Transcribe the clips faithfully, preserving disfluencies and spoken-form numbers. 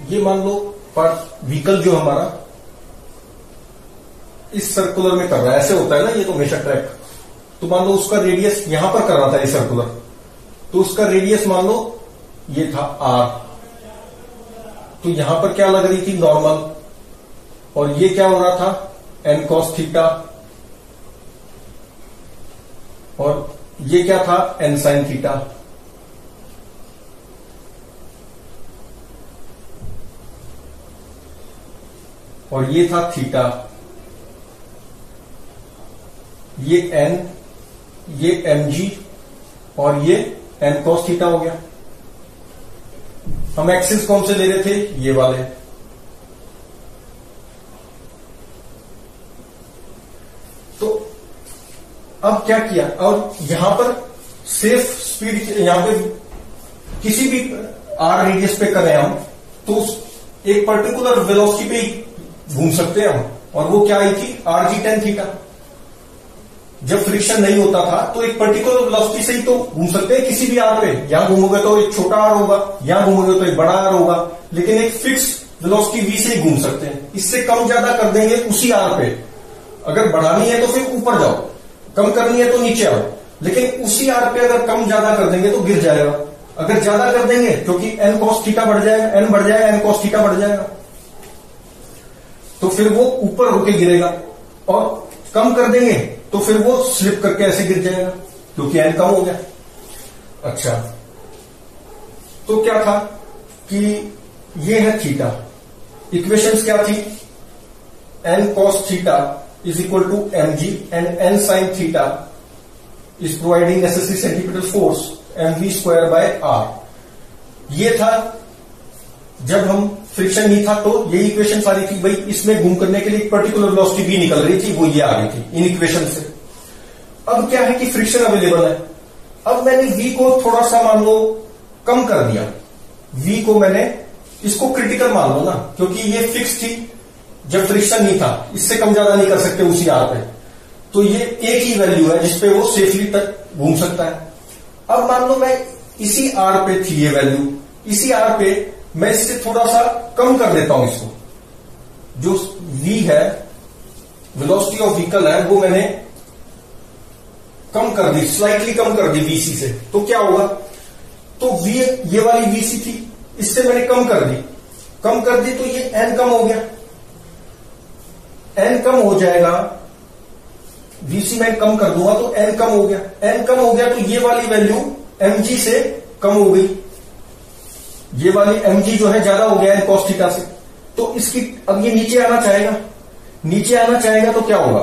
ये मान लो part vehicle जो हमारा इस सर्कुलर में कर रहा है, ऐसे होता है ना ये तो हमेशा ट्रैक। तो मान लो उसका रेडियस यहां पर कर रहा था ये सर्कुलर, तो उसका रेडियस मान लो ये था आर, तो यहां पर क्या लग रही थी नॉर्मल, और ये क्या हो रहा था एन कॉस थीटा, और ये क्या था एन साइन थीटा। और ये था थीटा, ये एन, ये एम जी, और ये एन कॉस थीटा हो गया। हम एक्सिस कौन से ले रहे थे, ये वाले। तो अब क्या किया, और यहां पर सेफ स्पीड, यहां पे किसी भी आर रेडियस पे करें हम तो एक पर्टिकुलर वेलोसिटी पे ही घूम सकते हैं हम, और वो क्या आई थी आर जी टेन थीटा। जब फ्रिक्शन नहीं होता था तो एक पर्टिकुलर वेलोसिटी से ही तो घूम सकते हैं किसी भी आर पे। यहां घूमोगे तो एक छोटा आर होगा, यहां घूमोगे तो एक बड़ा आर होगा, लेकिन एक फिक्स वेलोसिटी वी से ही घूम सकते हैं। इससे कम ज्यादा कर देंगे उसी आर पे, अगर बढ़ानी है तो फिर ऊपर जाओ, कम करनी है तो नीचे आओ, लेकिन उसी आर पे अगर कम ज्यादा कर देंगे तो गिर जाएगा। अगर ज्यादा कर देंगे क्योंकि एन कॉस थीटा बढ़ जाएगा, एन बढ़ जाएगा, एन कॉस थीटा बढ़ जाएगा, तो फिर वो ऊपर होके गिरेगा। और कम कर देंगे तो फिर वो स्लिप करके ऐसे गिर जाएगा क्योंकि एन कम हो गया। अच्छा, तो क्या था कि ये है थीटा, इक्वेशंस क्या थी, N cos theta is equal to M G and N sine theta is providing necessary centimetre force M V square by R. ये था जब हम फ्रिक्शन नहीं था तो ये इक्वेशन सारी थी भाई, इसमें घूम करने के लिए एक पर्टिकुलर वेलोसिटी भी निकल रही थी, वो ये आ रही थी इन इक्वेशन से। अब क्या है कि फ्रिक्शन अवेलेबल है, अब मैंने v को थोड़ा सा मान लो कम कर दिया, v को मैंने इसको क्रिटिकल मान लो ना, क्योंकि ये फिक्स थी जब फ्रिक्शन नहीं था, इससे कम ज्यादा नहीं कर सकते उसी आर पे, तो ये एक ही वैल्यू है जिसपे वो सेफली तक घूम सकता है। अब मान लो मैं इसी आर पे थी ये वैल्यू, इसी आर पे मैं इससे थोड़ा सा कम कर देता हूं इसको, जो v है वेलोसिटी ऑफ व्हीकल है वो मैंने कम कर दी, स्लाइटली कम कर दी vc से, तो क्या होगा, तो v ये वाली vc थी, इससे मैंने कम कर दी, कम कर दी तो ये n कम हो गया, n कम हो जाएगा, vc मैं कम कर दूंगा तो n कम हो गया, n कम हो गया तो ये वाली वैल्यू mg से कम हो गई, ये वाली mg जो है ज्यादा हो गया है cos थीटा से, तो इसकी अब ये नीचे आना चाहेगा, नीचे आना चाहेगा तो क्या होगा,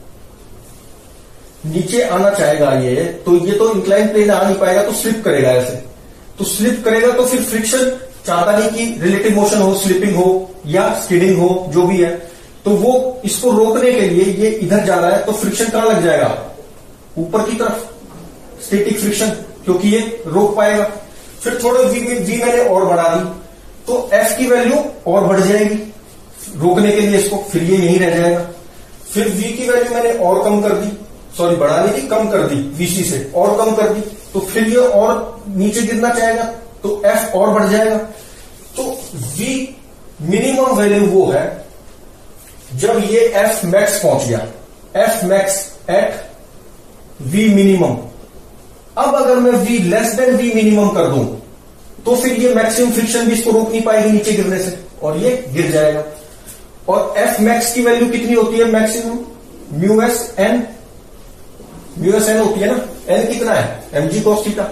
नीचे आना चाहेगा ये, तो ये तो इंक्लाइन प्लेन आ नहीं पाएगा तो स्लिप करेगा ऐसे, तो स्लिप करेगा तो फिर फ्रिक्शन चाहता नहीं कि रिलेटिव मोशन हो, स्लिपिंग हो या स्किडिंग हो, जो भी है, तो वो इसको रोकने के लिए ये इधर जा रहा है तो फ्रिक्शन कहां लग जाएगा, ऊपर की तरफ, स्टैटिक फ्रिक्शन, क्योंकि ये रोक पाएगा। फिर थोड़े वी, वी मैंने और बढ़ा दी तो एफ की वैल्यू और बढ़ जाएगी रोकने के लिए इसको, फिर ये यहीं रह जाएगा। फिर वी की वैल्यू मैंने और कम कर दी, सॉरी बढ़ा दी थी, कम कर दी, वीसी से और कम कर दी, तो फिर ये और नीचे गिरना चाहेगा तो एफ और बढ़ जाएगा। तो वी मिनिमम वैल्यू वो है जब ये एफ मैक्स पहुंच गया, F max at V minimum. अब अगर मैं v less than v minimum कर दूं तो फिर ये मैक्सिमम फ्रिक्शन भी इसको रोक नहीं पाएगी नीचे गिरने से और ये गिर जाएगा। और f मैक्स की वैल्यू कितनी होती है, maximum mu S N, mu S N होती है ना, n कितना है एम जी कॉस थीटा।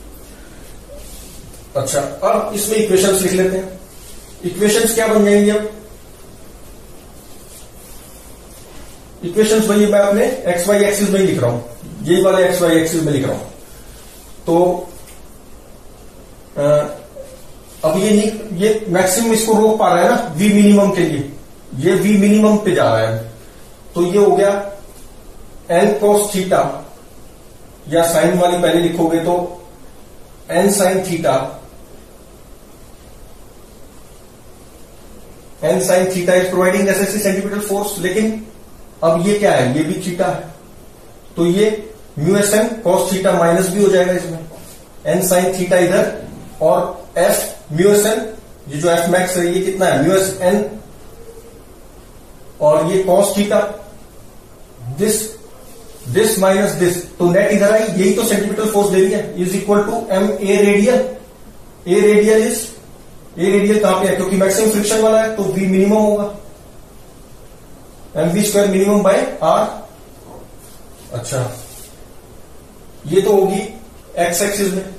अच्छा, अब इसमें इक्वेशंस लिख लेते हैं। इक्वेशंस क्या बन जाएंगी, अब इक्वेशंस वही मैं अपने एक्स वाई एक्सिस में ही लिख रहा हूं, यही वाले एक्स वाई एक्सिस में लिख रहा हूं। तो आ, अब ये नहीं, ये मैक्सिमम इसको रोक पा रहा है ना v मिनिमम के लिए, ये v मिनिमम पे जा रहा है, तो ये हो गया n cos थीटा, या साइन वाली पहले लिखोगे तो n sine theta, n sine theta is providing necessary centimetre force. लेकिन अब ये क्या है, ये भी थीटा है, तो ये mu S N cos theta minus भी हो जाएगा इसमें, एन साइन थीटा इधर, और एफ म्यू एस एन ये जो एफ मैक्स है ये कितना है, म्यू एस एन, और ये cos theta, this this minus this, तो नेट इधर आई, यही तो सेंटीमीटर फोर्स दे रही है, is equal to M A radial. A radial is, A radial कहां पे है, क्योंकि मैक्सिमम फ्रिक्शन वाला है तो वी मिनिमम होगा, M V square minimum by R. अच्छा, ये तो होगी एक्स एक्सिस में।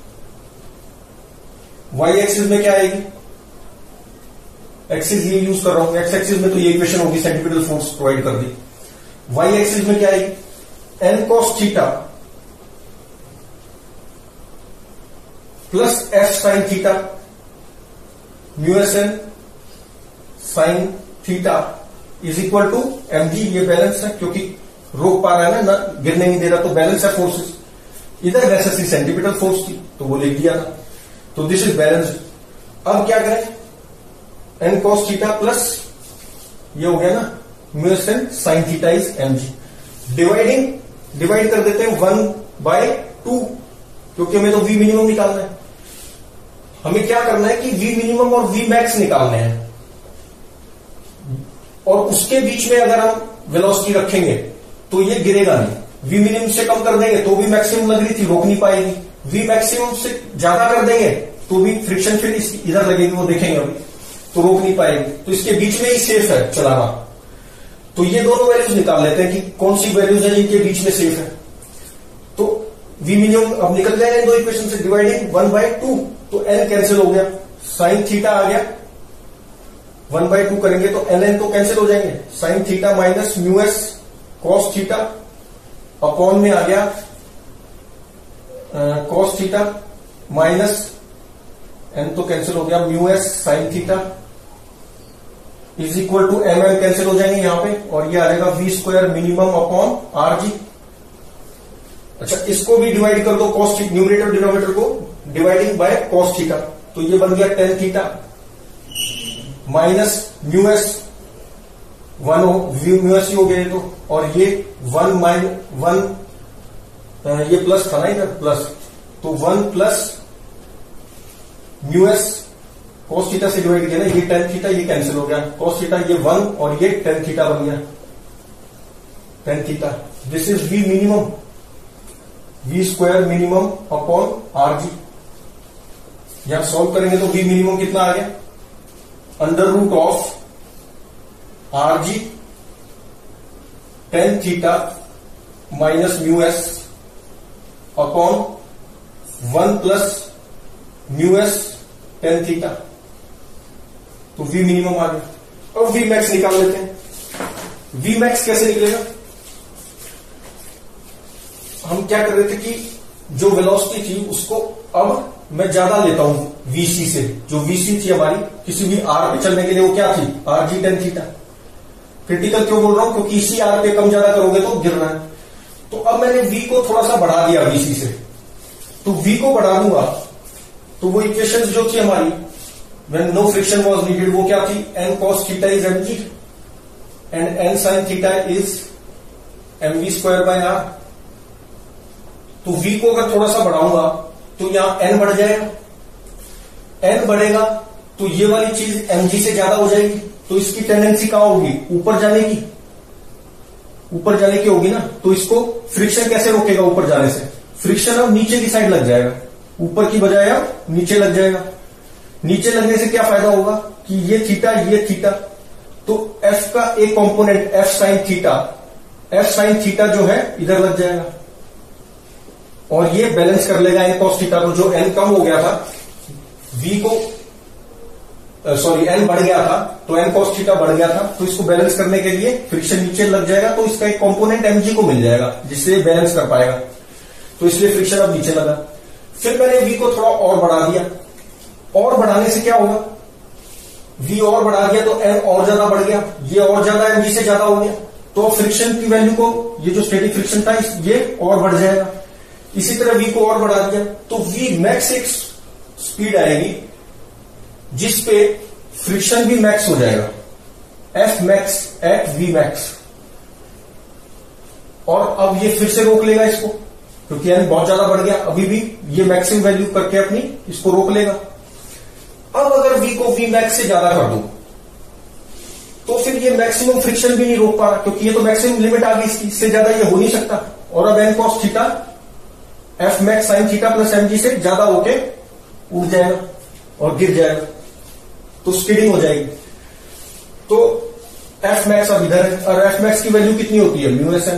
वाई एक्सिस में क्या आएगी, एक्सिस ये यूज कर रहा हूं, एक्स एक्सिस में तो ये इक्वेशन होगी, सेंटीमीटर फोर्स प्रोवाइड कर दी। वाई एक्सिस में क्या आएगी, N cos theta plus F sine theta, mu S N sine theta is equal to M G. ये बैलेंस है क्योंकि रोक पा रहा है ना, ना गिरने नहीं दे रहा, तो बैलेंस है फोर्सेस। इधर वैसे सी सेंटीमीटर फोर्स थी तो वो लिख दिया था, तो दिस इज बैलेंस्ड। अब क्या करें, एन कॉस थीटा प्लस ये हो गया ना mu S N sine theta is M G. Dividing, divide कर देते हैं वन बाय टू, क्योंकि हमें तो वी मिनिमम निकालना है। हमें क्या करना है कि वी मिनिमम और वी मैक्स निकालने हैं, और उसके बीच में अगर हम वेलोसिटी रखेंगे तो ये गिरेगा नहीं। वी मिनिमम से कम कर देंगे तो भी मैक्सिमम लग रही थी, रोक नहीं पाएगी। वी मैक्सिमम से ज्यादा कर देंगे तो भी फ्रिक्शन फिर इधर लगेगी, वो देखेंगे अभी, तो रोक नहीं पाएगी। तो इसके बीच में ही सेफ है चलाना। तो ये दोनों वैल्यूज निकाल लेते हैं कि कौन सी वैल्यूज है जिनके बीच में सेफ है। तो वी मिनिमम अब निकल जाएगा दो इक्वेशन से, डिवाइडिंग वन बाय टू, तो एन कैंसिल हो गया, साइन थीटा आ गया, वन बाय टू करेंगे तो एन एन तो कैंसिल हो जाएंगे, sine theta minus mu S cos theta upon में आ गया कॉस थीटा माइनस एन तो कैंसिल हो गया, mu S sine theta is equal to M M cancel हो जाएंगे यहां पे, और ये आ जाएगा V square minimum upon R G. अच्छा, इसको भी डिवाइड कर दो, कॉस थीटा, न्यूमरेटर डिनोमिनेटर को डिवाइडिंग बाय कॉस थीटा, तो ये बन गया tan theta minus mu S one हो, म्यू एस ही हो गया तो, और ये वन माइन वन, ये प्लस था ना इधर प्लस, तो one plus mu S cos theta से डिवाइड किया ना, ये टेन थीटा, ये कैंसिल हो गया, कॉस थीटा ये वन और ये टेन थीटा बन गया, tan theta. This is V minimum, V square minimum upon R G. यहां सॉल्व करेंगे तो वी मिनिमम कितना आ गया, under root of R G tan theta minus mu S upon one plus mu S tan theta, तो V minimum आ गया। अब वी मैक्स निकाल लेते हैं। वी मैक्स कैसे निकलेगा, हम क्या कर रहे थे कि जो वेलोसिटी थी उसको अब मैं ज्यादा लेता हूं वीसी से, जो वीसी थी हमारी किसी भी आर पे चलने के लिए वो क्या थी, R G tan theta. Critical क्यों बोल रहा हूं, क्योंकि इसी आर पे कम ज्यादा करोगे तो गिरना है। तो अब मैंने वी को थोड़ा सा बढ़ा दिया वीसी से, तो वी को बढ़ा दूंगा तो वो इक्वेशन जो थी हमारी when no friction was needed, वो क्या थी, N cos theta is M G and N sine theta is M V square by R. तो v को अगर थोड़ा सा बढ़ाऊंगा तो यहां n बढ़ जाएगा, n बढ़ेगा तो ये वाली चीज mg से ज्यादा हो जाएगी, तो इसकी टेंडेंसी कहां होगी, ऊपर जाने की, ऊपर जाने की होगी ना। तो इसको फ्रिक्शन कैसे रोकेगा, ऊपर जाने से फ्रिक्शन अब नीचे की साइड लग जाएगा, ऊपर की बजाय अब नीचे लग जाएगा। नीचे लगने से क्या फायदा होगा कि ये थीटा ये थीटा, तो f का एक component f sine theta, f sine theta जो है इधर लग जाएगा और ये बैलेंस कर लेगा एन कॉस थीटा को। जो n कम हो गया था, v को सॉरी n बढ़ गया था तो n कॉस थीटा बढ़ गया था, तो इसको बैलेंस करने के लिए फ्रिक्शन नीचे लग जाएगा, तो इसका एक कंपोनेंट mg को मिल जाएगा जिससे बैलेंस कर पाएगा, तो इसलिए फ्रिक्शन अब नीचे लगा। फिर मैंने v को थोड़ा और बढ़ा दिया, और बढ़ाने से क्या होगा, v और बढ़ा दिया तो n और ज्यादा बढ़ गया, ये और ज्यादा mg से ज्यादा हो गया, तो फ्रिक्शन की वैल्यू को, ये जो स्टैटिक फ्रिक्शन था ये और बढ़ जाएगा। इसी तरह v को और बढ़ा दिया तो v मैक्स एक स्पीड आएगी जिसपे फ्रिक्शन भी मैक्स हो जाएगा, f max at v max. और अब ये फिर से रोक लेगा इसको, क्योंकि n बहुत ज्यादा बढ़ गया, अभी भी ये मैक्सिमम वैल्यू करके अपनी इसको रोक लेगा। अब अगर v को v मैक्स से ज्यादा कर दूं तो फिर ये मैक्सिमम फ्रिक्शन भी नहीं रोक पा रहा, क्योंकि ये तो मैक्सिमम लिमिट आ गई इसकी, इससे ज्यादा ये हो नहीं सकता। और अब N cos theta F max sine theta plus M G से ज्यादा होके उड़ जाएगा और गिर जाएगा, तो स्किडिंग हो जाएगी। तो एफ मैक्स अब इधर है और एफ मैक्स की वैल्यू कितनी होती है, म्यू एस एन।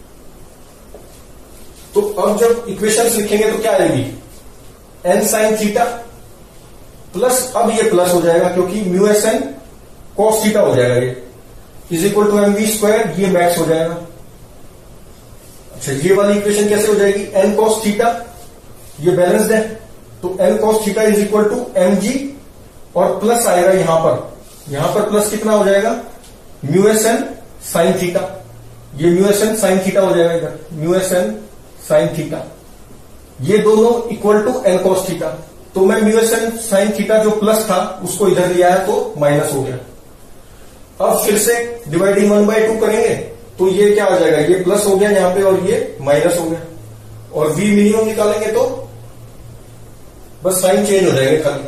तो अब जब इक्वेशंस लिखेंगे तो क्या आएगी, एन साइन थीटा प्लस, अब ये प्लस हो जाएगा क्योंकि mu S N cos theta हो जाएगा, ये is equal to M V square, ये मैक्स हो जाएगा। अच्छा, ये वाली इक्वेशन कैसे हो जाएगी, एन कॉस थीटा, ये बैलेंस्ड है, तो N cos theta is equal to M G और प्लस आएगा यहां पर, यहां पर प्लस कितना हो जाएगा, mu S N sine theta, ये mu S N sine theta हो जाएगा इधर, mu S N sine theta, ये दोनों equal to N cos theta. तो मैं mu S N sine theta जो प्लस था उसको इधर लिया है तो माइनस हो गया। अब फिर से डिवाइडिंग वन बाय टू करेंगे तो ये क्या हो जाएगा, ये प्लस हो गया यहां पे और ये माइनस हो गया, और v मिनिमम निकालेंगे तो बस साइन चेंज हो जाएगा खाली,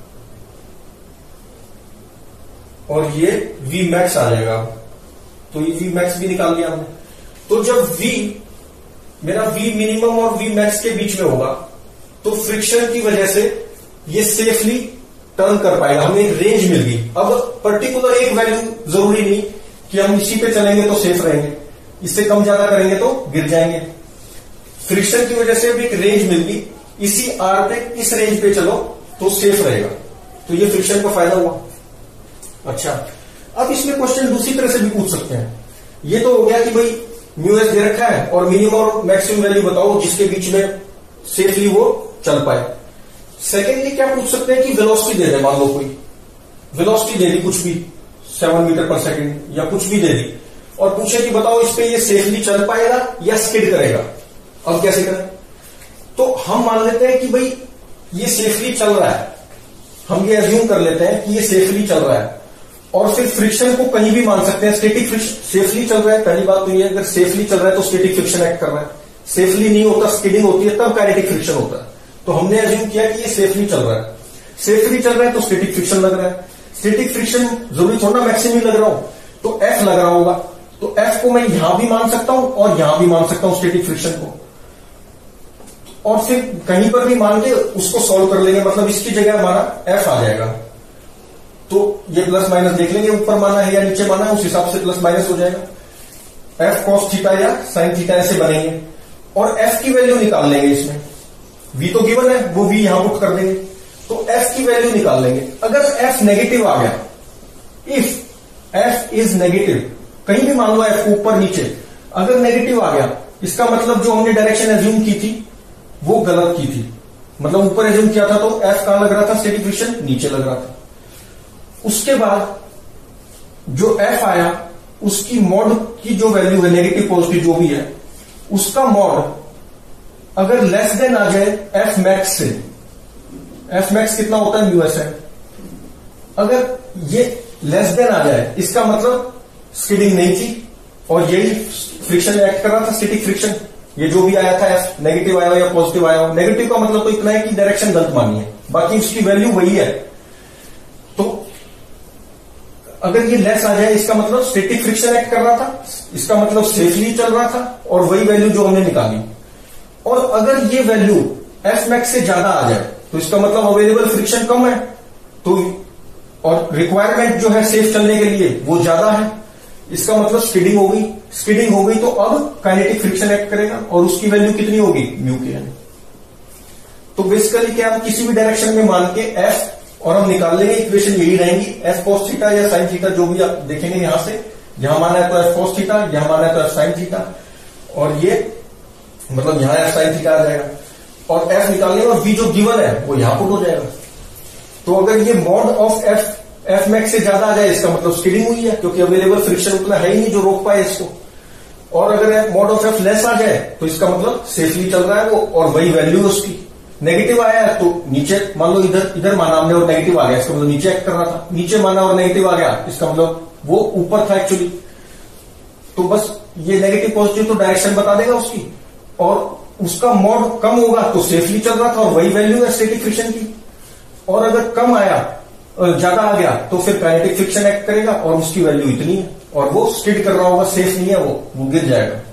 और ये v मैक्स आ जाएगा। तो ये v मैक्स भी निकाल लिया हमने। तो जब v मेरा v मिनिमम और v मैक्स के बीच में होगा तो फ्रिक्शन की वजह से ये सेफली टर्न कर पाएगा, हमें एक रेंज मिल गई। अब पर्टिकुलर एक वैल्यू जरूरी नहीं कि हम इसी पे चलेंगे तो सेफ रहेंगे, इससे कम ज्यादा करेंगे तो गिर जाएंगे। फ्रिक्शन की वजह से भी एक रेंज मिल गई, इसी आर पे इस रेंज पे चलो तो सेफ रहेगा, तो ये फ्रिक्शन का फायदा हुआ। अच्छा, अब इसमें क्वेश्चन दूसरी तरह से भी पूछ सकते हैं। ये तो हो गया कि भाई म्यू एस दे रखा है और मिनिमम और मैक्सिमम वैल्यू बताओ जिसके बीच में सेफली वो चल पाए। सेकेंडली क्या पूछ सकते हैं कि वेलोसिटी दे दे, मान लो कोई वेलोसिटी दे दी कुछ भी सेवन मीटर पर सेकेंड या कुछ भी दे दी, और पूछे कि बताओ इस पे ये सेफली चल पाएगा या स्किड करेगा। अब कैसे करें, तो हम मान लेते हैं कि भाई ये सेफली चल रहा है, हम ये एज्यूम कर लेते हैं कि ये सेफली चल रहा है, और फिर फ्रिक्शन को कहीं भी मान सकते हैं। स्टैटिक फ्रिक्शन सेफली चल रहा है, पहली बात तो ये, अगर सेफली चल रहा है तो स्टैटिक फ्रिक्शन एक्ट कर रहा है, सेफली नहीं होता स्किडिंग होती है तब काइनेटिक फ्रिक्शन होता है। तो हमने एज्यूम किया कि ये सेफली चल रहा है, सेफली चल रहा है तो स्टैटिक फ्रिक्शन लग रहा है। स्टैटिक फ्रिक्शन जरूरी थोड़ा ना मैक्सिमम लग रहा हूं, तो एफ लग रहा होगा, तो एफ को मैं यहां भी मान सकता हूं और यहां भी मान सकता हूं स्टैटिक फ्रिक्शन को, और फिर कहीं पर भी मान के उसको सॉल्व कर लेंगे, मतलब इसकी जगह हमारा एफ आ जाएगा। तो ये प्लस माइनस देख लेंगे, ऊपर माना है या नीचे माना है, उस हिसाब से प्लस माइनस हो जाएगा। एफ कॉस थीटा या साइन थीटा ऐसे बनेंगे, और एफ की वैल्यू निकाल लेंगे। इसमें v तो गिवन है, वो v यहां पुट कर देंगे, तो f की वैल्यू निकाल लेंगे। अगर f नेगेटिव आ गया, इफ f इज नेगेटिव, कहीं भी मान लो f को ऊपर नीचे, अगर नेगेटिव आ गया इसका मतलब जो हमने डायरेक्शन एज्यूम की थी वो गलत की थी, मतलब ऊपर एज्यूम किया था तो f कहां लग रहा था, स्टैटिक फ्रिक्शन नीचे लग रहा था। उसके बाद जो f आया उसकी मॉड की जो वैल्यू है, नेगेटिव पॉजिटिव जो भी है, उसका मॉड अगर लेस देन आ जाए एफ मैक्स से, एफ मैक्स कितना होता है, म्यू एस एन, अगर ये लेस देन आ जाए इसका मतलब स्किडिंग नहीं थी और यही फ्रिक्शन एक्ट कर रहा था, स्टैटिक फ्रिक्शन। ये जो भी आया था एफ नेगेटिव आया हो या पॉजिटिव आया हो, नेगेटिव का मतलब तो इतना है कि डायरेक्शन गलत मानी है, बाकी उसकी वैल्यू वही है। तो अगर ये लेस आ जाए इसका मतलब स्टैटिक फ्रिक्शन एक्ट कर रहा था, इसका मतलब सेफली चल रहा था, और वही वैल्यू जो हमने निकाली। और अगर ये वैल्यू एफ मैक्स से ज्यादा आ जाए तो इसका मतलब अवेलेबल फ्रिक्शन कम है, तो और रिक्वायरमेंट जो है सेफ चलने के लिए वो ज्यादा है, इसका मतलब स्किडिंग हो गई। स्किडिंग हो गई तो अब काइनेटिक फ्रिक्शन एक्ट करेगा, और उसकी वैल्यू कितनी होगी, म्यू के एन। तो बेसिकली क्या, हम किसी भी डायरेक्शन में मान के एफ और हम निकाल लेंगे, इक्वेशन यही रहेंगी, एफ कॉस थीटा या साइन थीटा जो भी आप देखेंगे यहां से, यहां माना है तो एफ कॉस थीटा, यहां माना है तो एफ साइन थीटा, और ये मतलब यहां एफ साइन थीटा आ जाएगा, और एफ निकाल लेंगे और वी जो गिवन है वो यहां पुट हो जाएगा। तो अगर ये mod of F F max से ज्यादा आ जाए इसका मतलब स्किडिंग हुई है, क्योंकि अवेलेबल फ्रिक्शन उतना है ही नहीं जो रोक पाए इसको। और अगर मॉड ऑफ एफ लेस आ जाए तो इसका मतलब सेफली चल रहा है वो, और वही वैल्यू है उसकी। नेगेटिव आया है तो नीचे मान लो, इधर इधर माना हमने और नेगेटिव आ गया, इसका मतलब नीचे एक्ट कर रहा था, नीचे माना और नेगेटिव आ गया इसका मतलब वो ऊपर था एक्चुअली। तो बस ये नेगेटिव पॉजिटिव तो डायरेक्शन बता देगा उसकी, और उसका मॉड कम होगा तो सेफली चल रहा था, और वही वैल्यू है स्टैटिक फ्रिक्शन की। और अगर कम आया, ज्यादा आ गया, तो फिर काइनेटिक फ्रिक्शन एक्ट करेगा और उसकी वैल्यू इतनी है और वो स्किड कर रहा होगा, सेफ नहीं है, वो वो गिर जाएगा।